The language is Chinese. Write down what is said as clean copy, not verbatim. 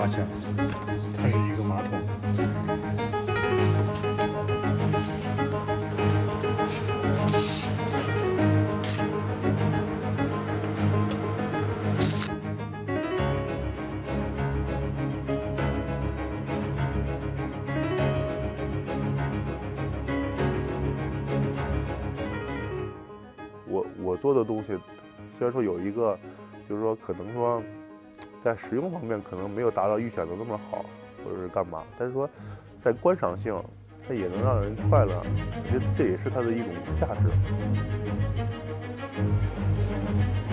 发现了，它是一个马桶。 我做的东西，虽然说有一个，就是说可能说，在使用方面可能没有达到预想的那么好，或者是干嘛，但是说，在观赏性，它也能让人快乐，我觉得这也是它的一种价值。